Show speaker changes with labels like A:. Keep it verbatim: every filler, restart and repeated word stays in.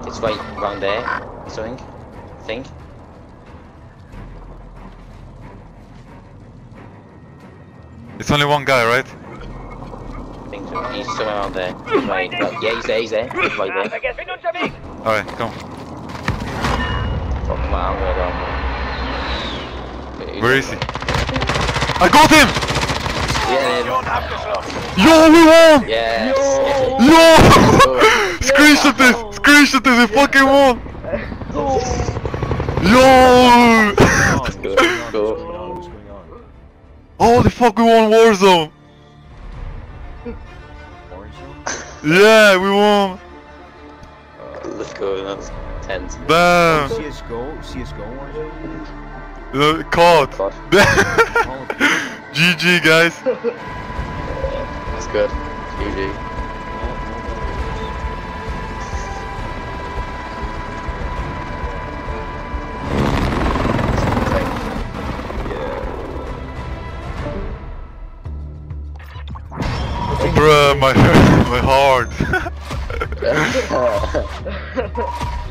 A: It's right round there, something. I think.
B: It's only one guy, right?
A: I think so. He's somewhere around there. Right. Well, yeah, he's there, he's there. He's right there.
B: Alright, come.
A: Fuck, come on, I'm gonna go.
B: Where is he? I got him!
A: Yeah,
B: Yo, we won!
A: yes.
B: Yo! Screenshot this! Screenshot this! We fucking won! Yo!
A: Let's go, let's go.
B: Holy fuck, we won Warzone! Yeah, we won!
A: Uh, let's go, that's tense.
B: Damn!
C: C S G O, C S G O Warzone?
B: Uh, caught!
A: God.
B: G G, guys!
A: That's good. G G.
B: Bruh, my my heart.